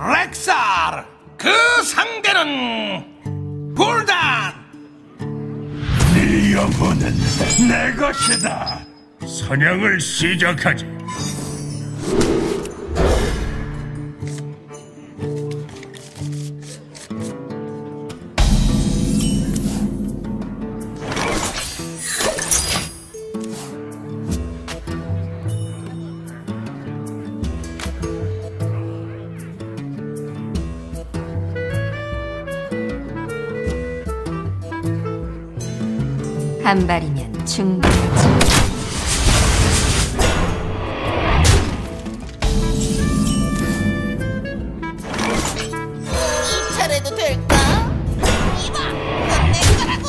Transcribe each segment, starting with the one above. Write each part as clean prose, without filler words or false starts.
렉사르, 그 상대는 불단. 네 영혼은 내 것이다. 사냥을 시작하지. 한 발이면 충분하지. 이 차례도 될까? 이봐, 이건 내 거라고.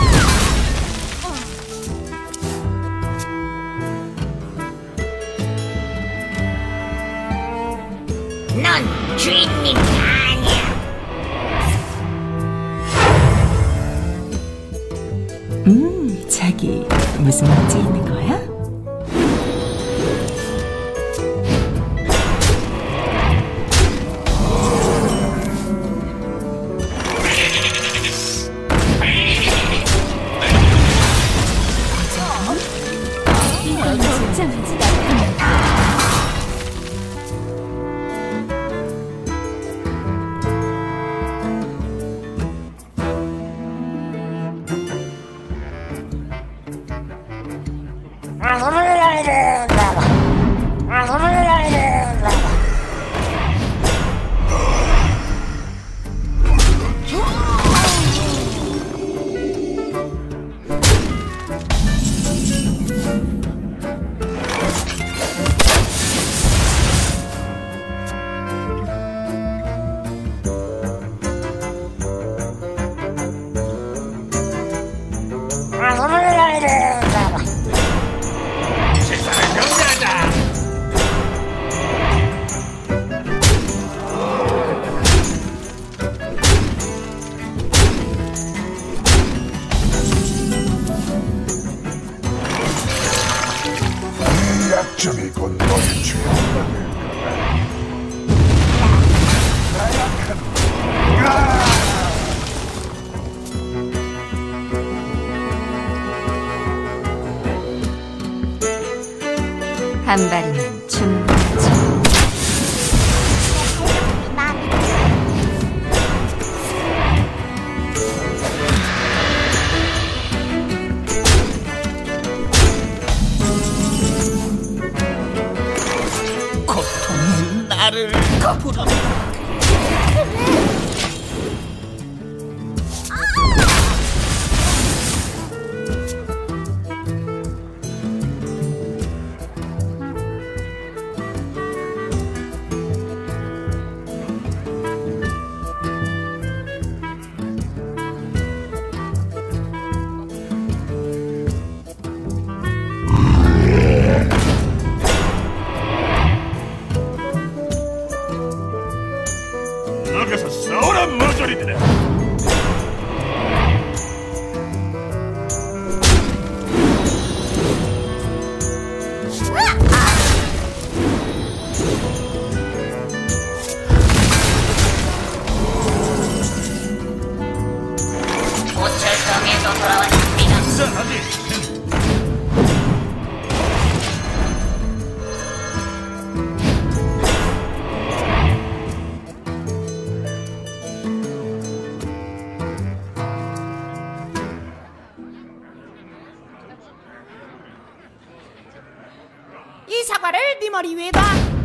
넌 주인님이 아니야. 자기 무슨 문제 있는 거야? 이건 걱정하지 마. 세상을 정리하자. 이 약점이 곧 너의 죄가 될 한 발이면 충분하지. 고통은 나를 부른다. 나가서 싸우라 머저리들아. 고철성에서 돌아왔습니다. 싸하지. 이 사과를 네 머리 위에다.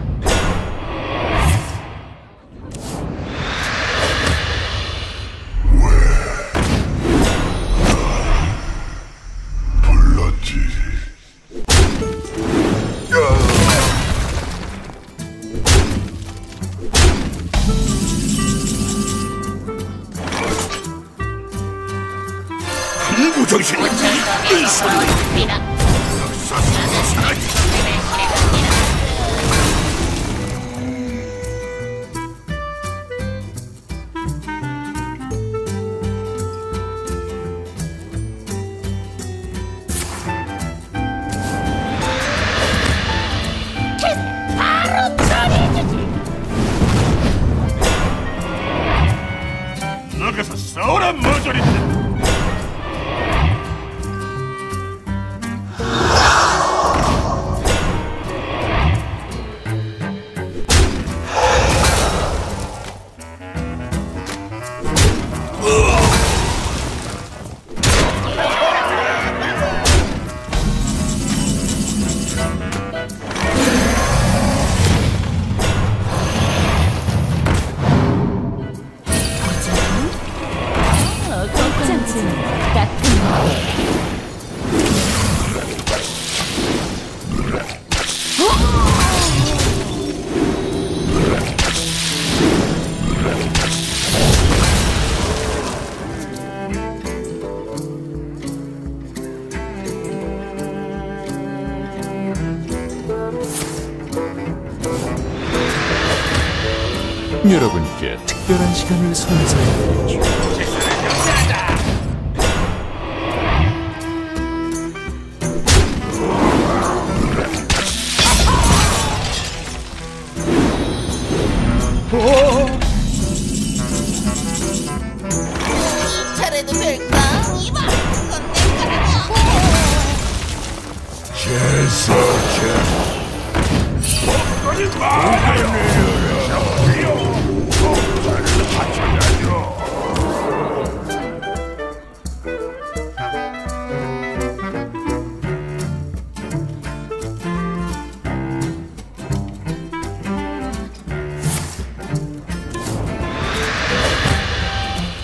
불렀지. 흥부정신이 이 소리. 역사스러운 사라지. 바로 처리해주지. 여러분께 특별한 시간을 선사해드리죠. 이 차례도 될까? 이봐, 그건 내 거라고.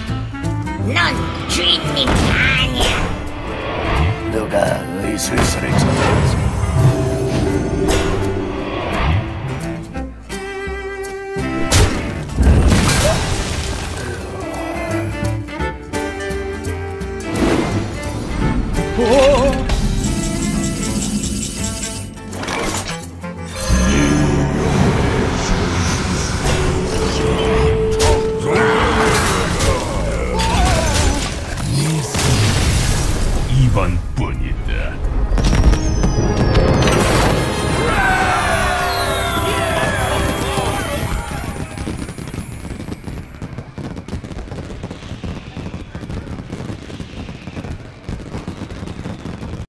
넌 주인님이 아니야. 누가 의술서를